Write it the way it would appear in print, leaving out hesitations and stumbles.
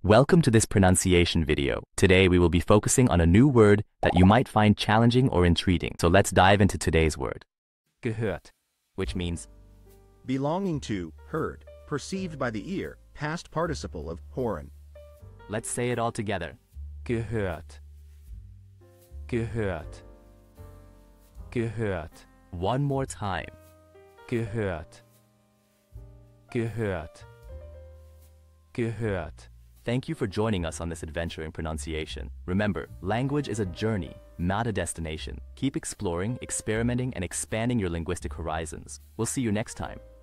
Welcome to this pronunciation video. Today we will be focusing on a new word that you might find challenging or intriguing. So let's dive into today's word. Gehört, which means belonging to, heard, perceived by the ear, past participle of hören. Let's say it all together. Gehört. Gehört. Gehört. One more time. Gehört. Gehört. Gehört. Thank you for joining us on this adventure in pronunciation. Remember, language is a journey, not a destination. Keep exploring, experimenting, and expanding your linguistic horizons. We'll see you next time.